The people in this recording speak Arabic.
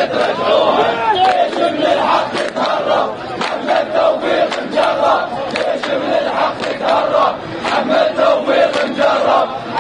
ترجعوها، ليش من الحق تهرب؟ محمد توفيق مجرب، ليش من الحق تهرب؟ محمد توفيق مجرب.